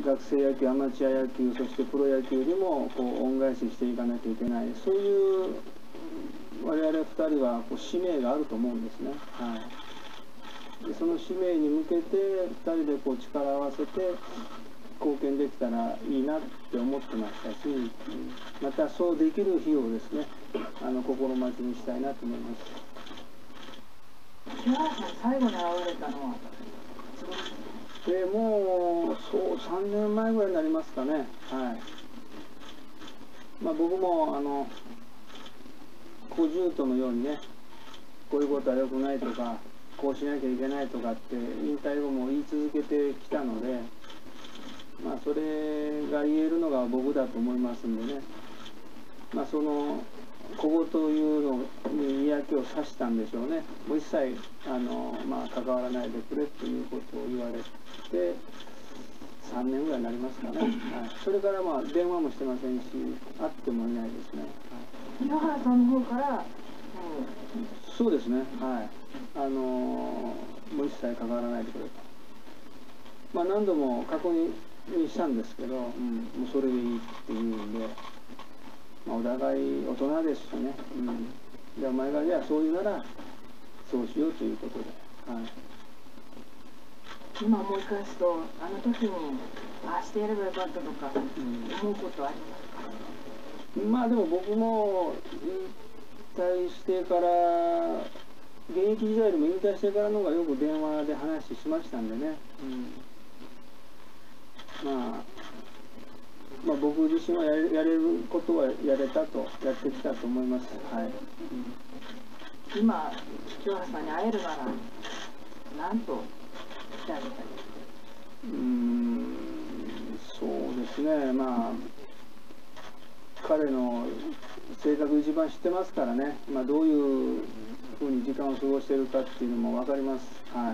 学生野球、アマチュア野球、そしてプロ野球にもこう恩返ししていかなきゃいけない、そういう我々2人はこう使命があると思うんですね。はい、でその使命に向けて2人でこう力を合わせて貢献できたらいいなって思ってましたし、またそうできる日をですね、心待ちにしたいなと思います。 清原さん、最後に現れたのはもうそう3年前ぐらいになりますかね。はい。僕も小獣とのようにね、こういうことは良くないとか、こうしなきゃいけないとかって引退後も言い続けてきたので、それが言えるのが僕だと思いますんでね、その小言というのに嫌気をさしたんでしょうね。もう一切関わらないでくれっていうことを言われて3年ぐらいになりますかね。はい、それから電話もしてませんし、会ってもいないですね。 はい、清原さんの方から、 そうですね。はい。もう一切関わらないでくれと。何度も確認したんですけど、もうそれでいいっていうんで。お互い大人ですしね、でお前がじゃあそう言うならそうしようということで、はい、 今思い返すと、あの時にああしてやればよかったとか、思うことはありますか？ でも僕も引退してから現役時代でも引退してからの方がよく電話で話しましたんでね、僕自身はやれることはやれたと、やってきたと思います。はい。 今、清原さんに会えるなら、何としてあげたい？ そうですね。彼の性格一番知ってますからね。どういうふうに時間を過ごしているかっていうのも分かります。はい。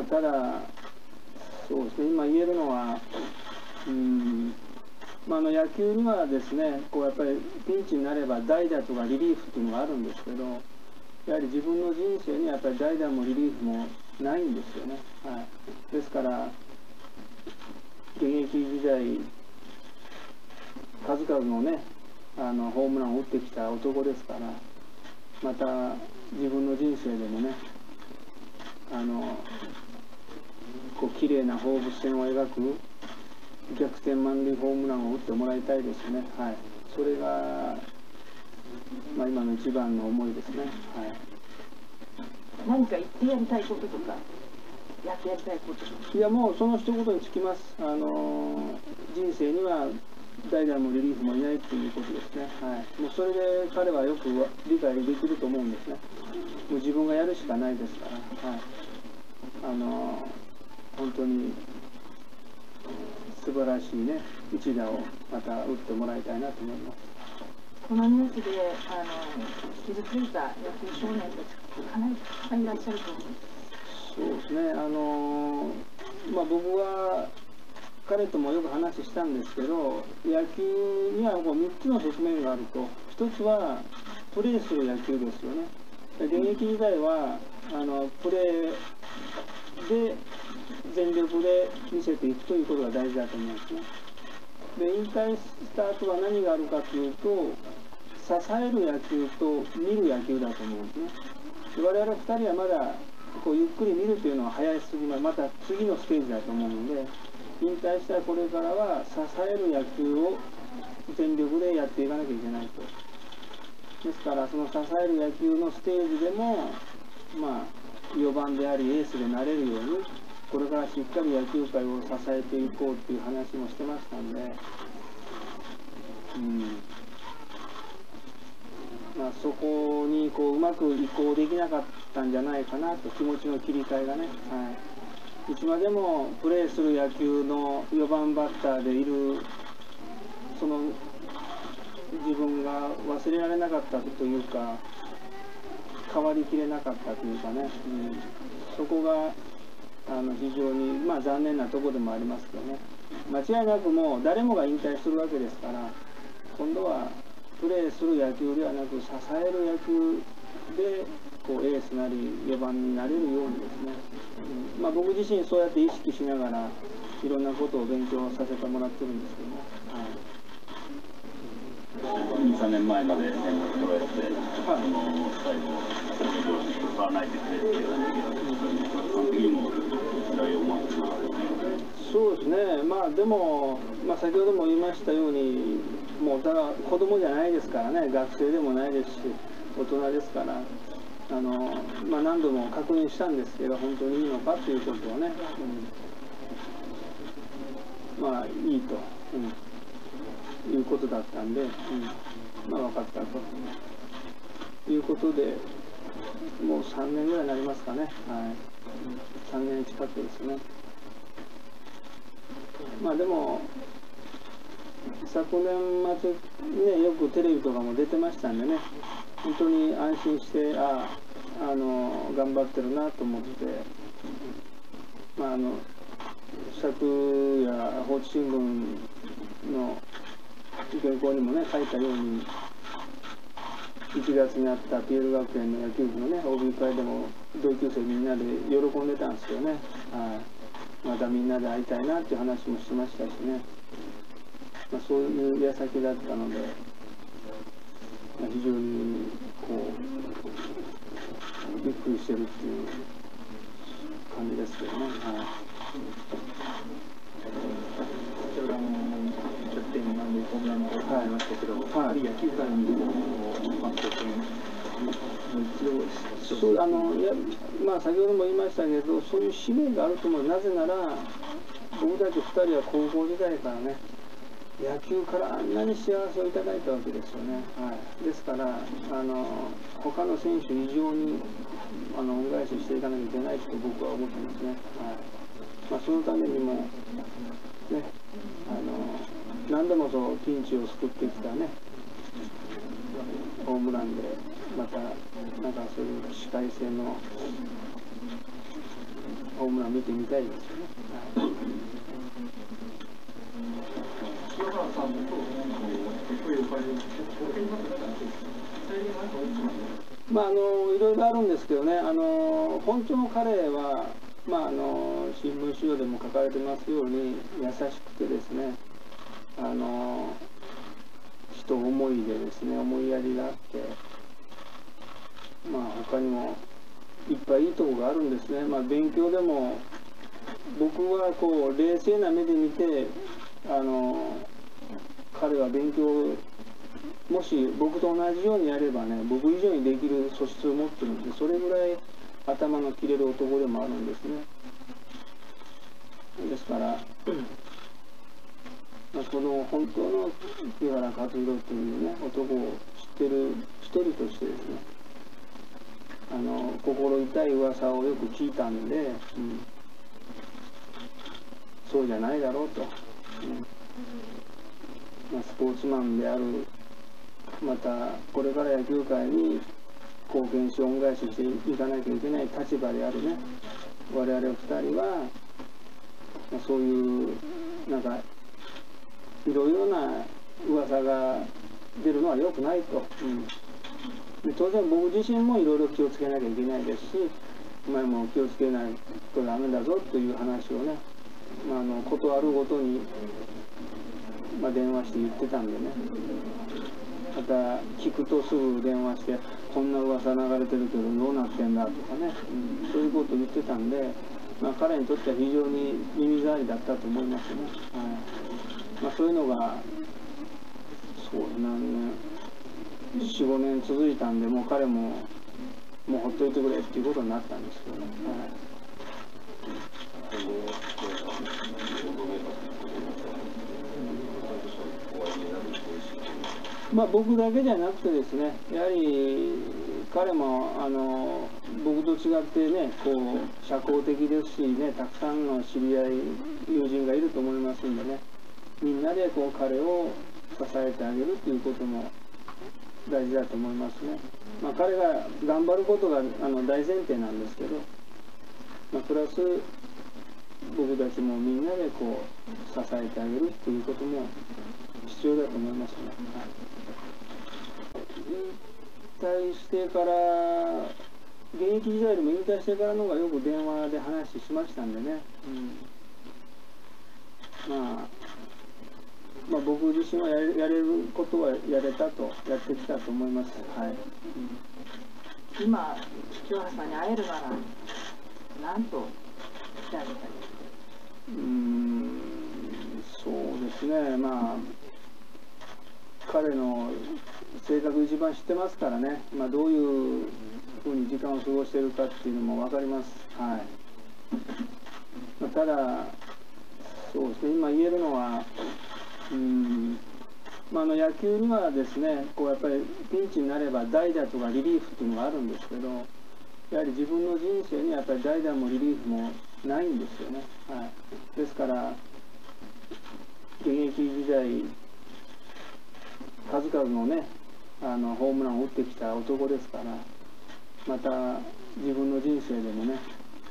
ただ、そうですね。今言えるのは。野球にはですね、やっぱりピンチになれば代打とかリリーフっていうのがあるんですけど、やはり自分の人生にはやっぱり代打もリリーフもないんですよね。はい、ですから現役時代数々のねホームランを打ってきた男ですから、また自分の人生でもね綺麗な放物線を描く逆転満塁ホームランを打ってもらいたいですね。はい、それが、今の一番の思いですね。はい、 何か言ってやりたいこととか、やってやりたいこととか。 いや、もうその一言につきます。人生には代打もリリーフもいないっていうことですね。はい、もうそれで彼はよく理解できると思うんですね。もう自分がやるしかないですから。はい、本当に。素晴らしいね、一打をまた打ってもらいたいなと思います。 このニュースで傷ついた野球少年たちかなりたくさんいらっしゃると思う。 そうですね。僕は彼ともよく話したんですけど、野球には3つの側面があると。1つはプレーする野球ですよね。現役時代はプレーで全力で見せていくということが大事だと思いますね。で、引退した後は何があるかというと、支える野球と見る野球だと思うんですね。で、我々2人はまだゆっくり見るというのは早いすぎます。また次のステージだと思うので、引退したこれからは支える野球を全力でやっていかなきゃいけないと。ですからその支える野球のステージでも4番でありエースでなれるようにこれからしっかり野球界を支えていこうっていう話もしてましたんで、そこにうまく移行できなかったんじゃないかなと、気持ちの切り替えがね。はい、いつまでもプレーする野球の4番バッターでいるその自分が忘れられなかったというか、変わりきれなかったというかね、そこが非常に残念なところでもありますけどね。間違いなくもう誰もが引退するわけですから、今度はプレーする野球ではなく支える野球でエースなり4番になれるようにですね、僕自身そうやって意識しながらいろんなことを勉強させてもらってるんですけども、 2、3年前まで年齢を捉えて、最後、使わないでくれっていう感じで、その時にも期待を持ってますよね。 そうですね、まあでも、先ほども言いましたように、もうだから子供じゃないですからね、学生でもないですし、大人ですから、何度も確認したんですけど、本当にいいのかということをね、いいと、いうことだったんで、分かったということで、もう3年ぐらいになりますかね、3年近くですね。でも、昨年末、よくテレビとかも出てましたんでね、本当に安心して、頑張ってるなと思って、昨夜、報知新聞の原稿にもね、書いたように、1月にあったピエール学園の野球部のね、OB 会でも同級生みんなで喜んでたんですよね。またみんなで会いたいなっていう話もしましたしね。そういう矢先だったので、非常にびっくりしてるっていう感じですけどね。 先ほどキャプテンなんでホームランもありましたけど、野球界に貢献先ほども言いましたけど、そういう使命があると思う。なぜなら、僕たち2人は高校時代からね、野球からあんなに幸せをいただいたわけですよね。ですから、他の選手以上に恩返ししていかなきゃいけないと僕は思ってますね。そのためにも、ね、何度もそうピンチを救ってきたね、ホームランで、また、そういう起死回生のホームラン見てみたいですよね。いろいろあるんですけどね、本当の彼は、新聞資料でも書かれてますように、優しくてですね、人思いでですね、思いやりがあって、他にもいっぱいいいとこがあるんですね。勉強でも、僕は冷静な目で見て、彼は勉強、もし僕と同じようにやればね、僕以上にできる素質を持ってるんで、それぐらい頭の切れる男でもあるんですね。ですから、この本当の木原和弘というね、男を知ってる一人としてですね、心痛い噂をよく聞いたんで、そうじゃないだろうと。スポーツマンである、またこれから野球界に貢献し恩返ししていかなきゃいけない立場であるね、我々2人は、そういういろいろな噂が出るのは良くないと。で当然僕自身もいろいろ気をつけなきゃいけないですし、お前も気をつけないとダメだぞという話をね、ことあるごとに、電話して言ってたんでね、また聞くとすぐ電話して、こんな噂流れてるけどどうなってんだとかね、そういうことを言ってたんで、彼にとっては非常に耳障りだったと思いますね。そういうのが何年、4、5年続いたんで、もう彼ももうほっといてくれっていうことになったんですけどね。僕だけじゃなくてですね、やはり彼も僕と違ってね、社交的ですしね、たくさんの知り合い、友人がいると思いますんでね、みんなで彼を支えてあげるということも大事だと思いますね。彼が頑張ることが大前提なんですけど、プラス僕たちもみんなで支えてあげるということも必要だと思いますね。引退してから、現役時代でも引退してからの方がよく電話で話しましたんでね、 僕自身はやれることはやってきたと思います。はい。 今、清原さんに会えるなら、何としてあげたい？ そうですね、彼の性格一番知ってますからね、どういうふうに時間を過ごしているかっていうのも分かります。はい。ただ、そうですね、今言えるのは、野球にはですね、やっぱりピンチになれば代打とかリリーフっていうのがあるんですけど、やはり自分の人生にやっぱり代打もリリーフもないんですよね。はい、ですから現役時代数々のねホームランを打ってきた男ですから、また自分の人生でもね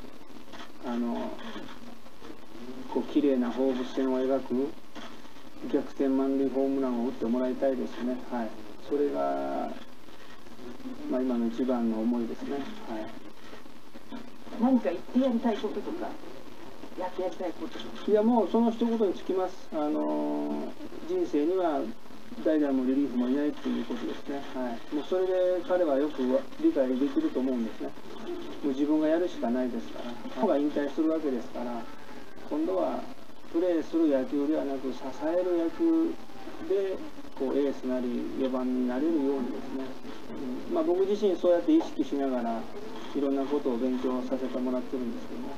綺麗な放物線を描く逆転満塁ホームランを打ってもらいたいですね。はい、それが、今の一番の思いですね。はい、 何か言ってやりたいこととかやってやりたいこととか。 いや、もうその一言につきます。人生には代打もリリーフもいないということですね。はい、もうそれで彼はよく理解できると思うんですね。もう自分がやるしかないですから、彼が引退するわけですから、今度はプレーする野球ではなく支える野球でエースなり4番になれるようにですね、僕自身そうやって意識しながらいろんなことを勉強させてもらってるんですけども、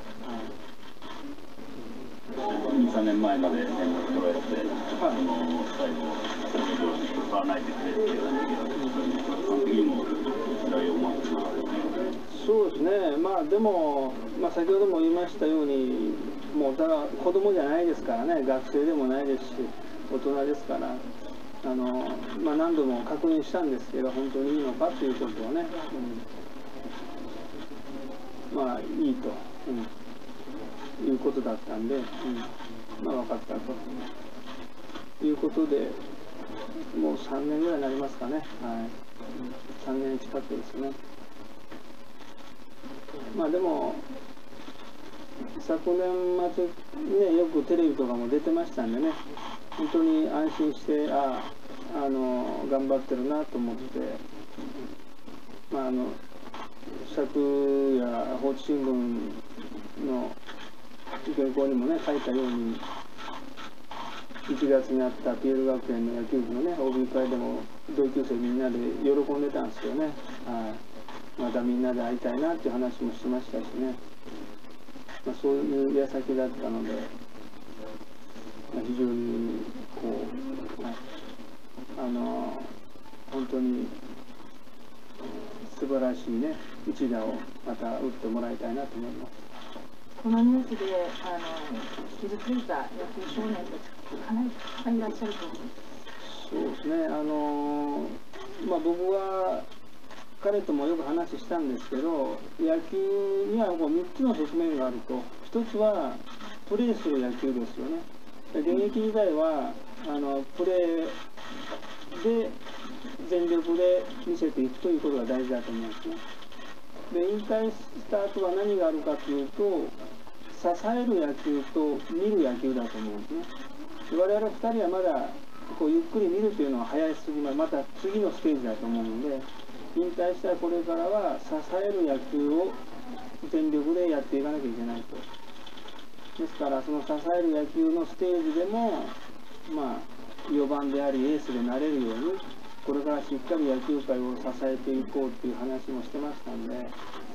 2、3年前まで年俸取られて、最後、使わないでくれっていう感じで、その時にも期待を思ってます。 そうですね、でも、先ほども言いましたように、もうただ子供じゃないですからね、学生でもないですし、大人ですから、何度も確認したんですけど、本当にいいのかということをね、いいと、いうことだったんで、分かったということで、もう3年ぐらいになりますかね、はい、3年近くですね。でも昨年末ね、よくテレビとかも出てましたんでね、本当に安心して頑張ってるなと思って、昨夜報知新聞の原稿にもね書いたように、1月にあった PL 学園の野球部のね OB 会でも同級生みんなで喜んでたんですよね。またみんなで会いたいなっていう話もしましたしね、そういう矢先だったので、非常に本当に素晴らしいね一打をまた打ってもらいたいなと思います。 このニュースで傷ついた野球少年たちかなりたくさんいらっしゃると思います。 そうですね、僕は彼ともよく話したんですけど、野球には3つの側面があると。1つはプレーする野球ですよね。現役時代はプレーで全力で見せていくということが大事だと思うんですね。で、引退した後は何があるかというと、支える野球と見る野球だと思うんですね。で、我々2人はまだゆっくり見るというのは早すぎます。また次のステージだと思うので、引退したこれからは支える野球を全力でやっていかなきゃいけないと。ですからその支える野球のステージでも4番でありエースでなれるように、これからしっかり野球界を支えていこうっていう話もしてましたんで、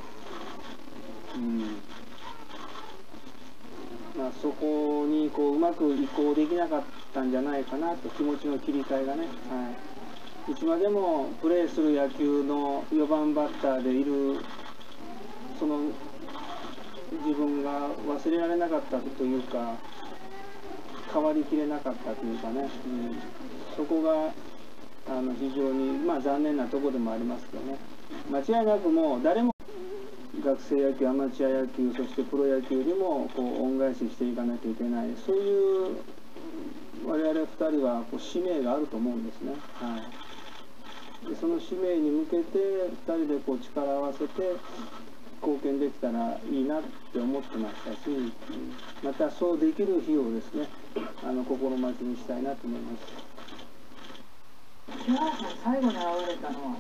そこにうまく移行できなかったんじゃないかなと、気持ちの切り替えがね、いつまでもプレーする野球の4番バッターでいる、その自分が忘れられなかったというか、変わりきれなかったというかね、そこが非常に残念なところでもありますけどね。間違いなくもう誰も学生野球、アマチュア野球、そしてプロ野球にも恩返ししていかなきゃいけない、そういう我々2人は使命があると思うんですね。でその使命に向けて2人で力を合わせて貢献できたらいいなって思ってましたし、またそうできる日をですね、心待ちにしたいなと思います。 清原さん、最後に現れたのは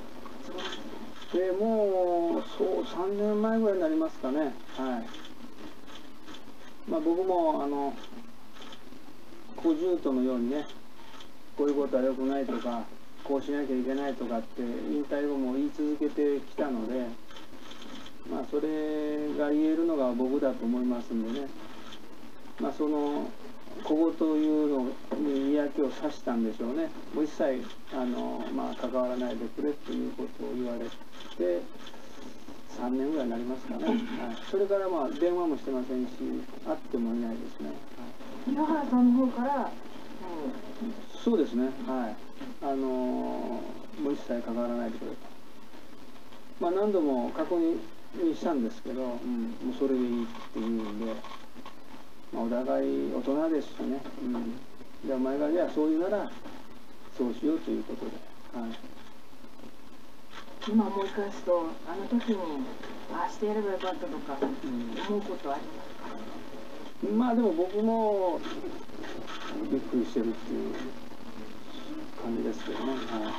もうそう3年前ぐらいになりますかね。はい。僕も小獣とのようにね、こういうことは良くないとか、こうしなきゃいけないとかって引退後も言い続けてきたので、それが言えるのが僕だと思いますんでね、その小言というのに嫌気をさしたんでしょうね。もう一切関わらないでくれということを言われて3年ぐらいになりますかね。はい、それから電話もしてませんし、会ってもいないですね。 清原さんの方からそうですね。はい。もう一切関わらないでくれと。何度も確認したんですけど、もうそれでいいっていうんで、お互い大人ですしね。で、お前がじゃあそういうならそうしようということで。はい。 今思い返すと、あの時にああしてやればよかったとか思うことありますか？ でも僕もびっくりしてるっていう感じですけどね。はい。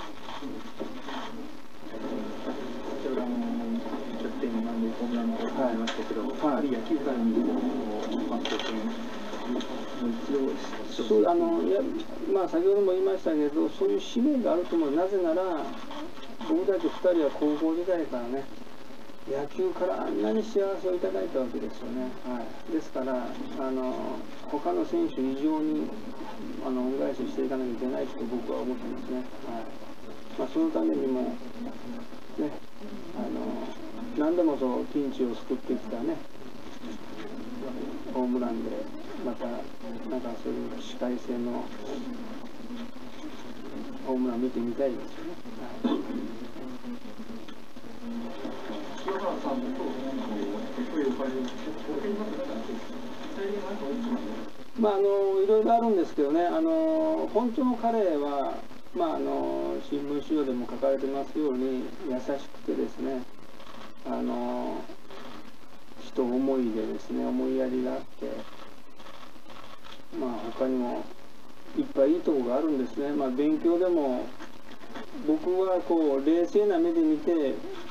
先ほど10点満塁ホームランとありましたけど、野球界に貢献もう一度そう先ほども言いましたけど、そういう使命があると思う。なぜなら僕たち2人は高校時代からね、野球からあんなに幸せをいただいたわけですよね。はい、ですから他の選手以上に恩返ししていかなきゃいけないと僕は思ってますね。はい、そのためにもね、何度もそうピンチを救ってきたね、ホームランでまたそういう視界性のホームラン見てみたいですよね。はい、 清原さんといろいろあるんですけどね、本当の彼は、新聞資料でも書かれてますように優しくてですね、人思いでですね、思いやりがあって、他にもいっぱいいいとこがあるんですね。勉強でも僕はこう冷静な目で見て、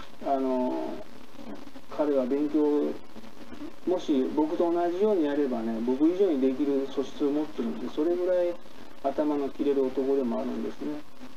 彼は勉強もし僕と同じようにやればね、僕以上にできる素質を持ってるんで、それぐらい頭の切れる男でもあるんですね。